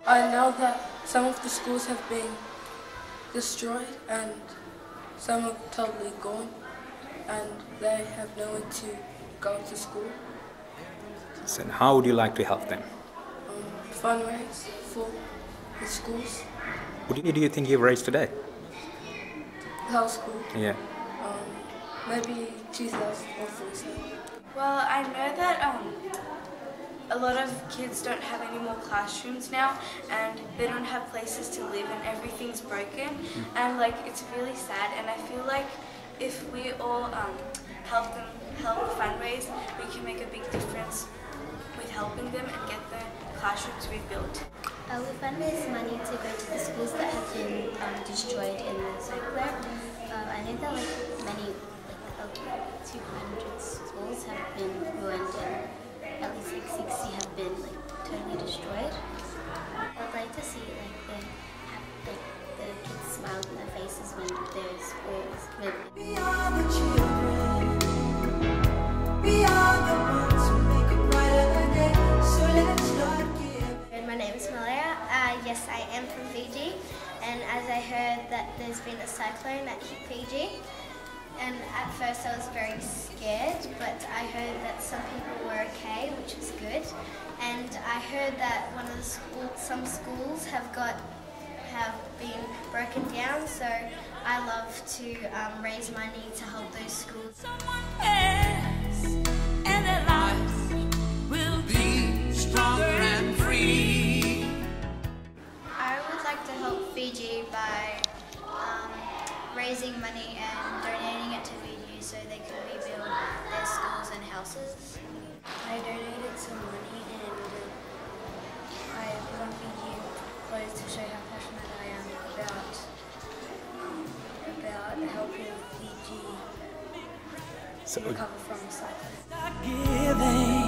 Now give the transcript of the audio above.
I know that some of the schools have been destroyed and some are totally gone and they have nowhere to go to school. So how would you like to help them? Fundraise for the schools. What do you think you've raised today? The whole school. Yeah. Maybe 2,000 or 4,000. Well, I know that a lot of kids don't have any more classrooms now and they don't have places to live and everything's broken and like it's really sad, and I feel like if we all help fundraise, we can make a big difference with helping them and get the classrooms rebuilt. We fundraise money to go to the schools that have been destroyed in the cyclone. I know that many, 200 schools have been ruined and at least 60 have been totally destroyed. I'd like to see the kids smile on their faces when their schools rebuilt. We are the children. We are the ones who make a brighter day. So let's not give. My name is Malaya. Yes, I am from Fiji, and as I heard that there's been a cyclone that hit Fiji, and at first I was very scared, but I heard that some people were okay, which was good. And I heard that some schools have been broken down, so I love to raise money to help those schools. Someone else, and their lives will be stronger and free. I would like to help Fiji by raising money and donating it to Fiji so they can rebuild their schools and houses. I donated some money and I put on Fiji clothes to show how passionate I am about helping Fiji recover from the cyclone. Start giving.